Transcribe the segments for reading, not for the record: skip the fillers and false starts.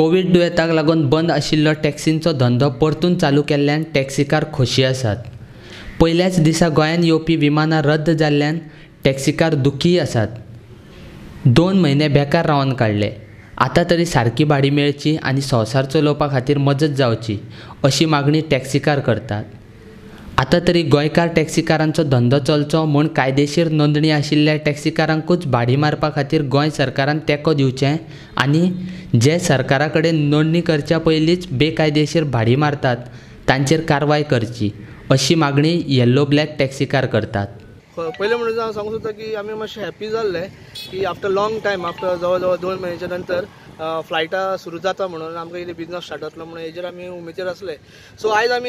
Covid दुयेंताक लागून बंद आशिल्लो टॅक्सींचो धंदो परतून चालू केल्ल्यान टॅक्सीकार खोशी आसात। पयल्याच दिसा गोंयांत येवपी विमानां रद्द जाल्ल्यान टॅक्सीकार दुखी आसात। 2 म्हयने बेकार रावन काडले। आतां तरी सारकी भाडी मेळची आनी संवसार चलोवपा खातीर मजत जावची अशी मागणी टॅक्सीकार करतात। आतां तरी गोंयकार टॅक्सीकारांचो धंदो चलचो म्हूण कायदेशीर नोंदणी आशिल्ल्या टॅक्सीकारांकूच भाडी मारपा खातीर गोंय सरकारान तेंको दिवचें आनी जे सरकारा कडेन नोंदणी करच्या पयलींच बेकायदेशीर भाडी मारतात तांचेर कारवाय करची अशी मागणी येल्लो ब्लॅक टॅक्सीकार करतात। पहिले म्हणजे हांव सांगूं सोदता की आमी मातशे हॅप्पी जाल्ले की आफ्टर लॉंग टायम आफ्टर जवळ जवळ 2 म्हयन्याच्या नंतर फ्लायटां सुरू जाता म्हणून आमकां इल्ली बिझनस स्टार्ट जातलो म्हणून हेजेर आमी उमेदीर आसले। सो आयज आमी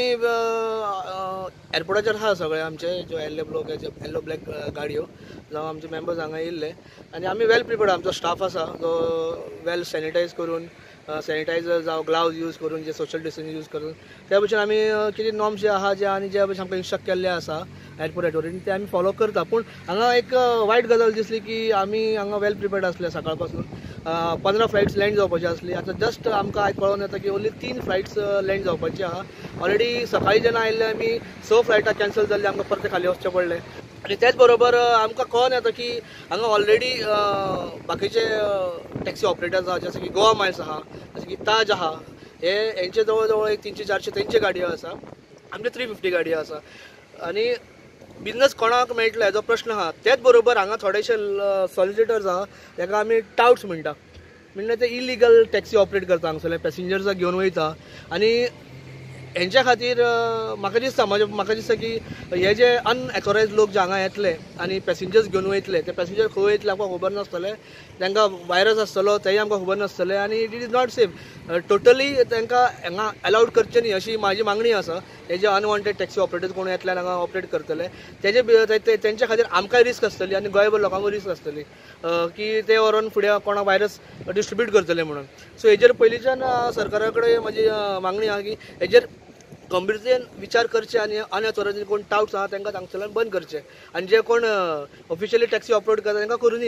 एअरपोर्टाचेर आहा सगळे आमचे जो येल्लो ब्लॅक गाडयो जावं आमचे मेंबर्स हांगा येयल्ले आनी आमी वेल प्रिपेर्ड आमचो स्टाफ आसा जो वेल सॅनिटायज करून सॅनिटायझर जावं ग्लावज यूज करून जे सोशल डिस्टन्सिंग यूज करून त्या भशेन आमी कितें नॉर्म्स जे आहा जे आनी जे भशेन आमकां इन्स्ट्रक्ट केल्ले आसा एअरपोर्ट अथॉरिटीन ते आमी फॉलो करता। पूण हांगा एक वायट गजाल दिसली की आमी हांगा वेल प्रिपेर्ड आसले सकाळ पासून 15 फ्लायट्स लँड जावपाचे आसली। आतां जस्ट आमकां कळोन येता की ओन्ली 3 फ्लायट्स लँड जावपाची आहा। ऑलरेडी सकाळी जेन्ना आयिल्ले आमी 6 फ्लायटां कॅन्सल जाल्ली आमकां परते खाली वचचें पडलें आनी त्याच बरोबर आमकां कळोन येता की हांगा ऑलरेडी बाकीचे टॅक्सी ऑपरेटर्स आहा जशे की गोवा मायल्स आहा जशे की ताज आहा हेंचे जवळ जवळ एक 300-400 तेंचे गाडयो आसा आमचे 350 गाडयो आसा आनी बिझनस कोणाक मेळटलो हेजो प्रश्न आहा। त्याच बरोबर हांगा थोडेशे सॉलिसिटर्स आहा ताका आमी टाउट्स म्हणटा म्हणजे ते इलिगल टॅक्सी ऑपरेट करता हांगसरले पॅसेंजर्सांक घेवन वयता आनी हेंच्या खातीर म्हाका दिसता की हे जे अनएथोरायज लोक जे हांगा येतले आनी पॅसेंजर्स घेवन वयतले ते पॅसेंजर खंय वयतले आमकां खबर नासतलें तांकां वायरस आसतलो तेंय आमकां खबर नासतलें आनी it is not safe totally तांकां हांगा अलावड करचें न्ही अशी म्हाजी मागणी आसा। हे जे अनवॉन्टेड टॅक्सी ऑपरेटर्स कोण येतल्यान हांगा ऑपरेट करतले तेंच्या खातीर आमकांय रिस्क आसतली आनी गोंयभर लोकांकूय रिस्क आसतली की ते व्हरून फुडें कोणाक वायरस डिस्ट्रिब्यूट करतले म्हणून। सो हेजेर पयलींच्यान सरकारा कडेन म्हाजी मागणी आहा की हेजेर गंभीरतेन विचार करचे आनी अनएथोरायज कोण टाउट्स आहा तांकां हांगसरल्यान बंद करचे आनी जे कोण ऑफिशियली टॅक्सी ऑपरेट करता तांकां करूनी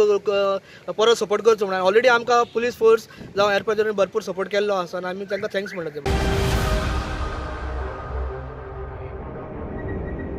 परत सपोर्ट करचो म्हणून ऑलरेडी आमकां पुलीस फोर्स जावं एअरपोर्टान भरपूर सपोर्ट केल्लो आसा आनी आमी तांकां थँक्स म्हणटा।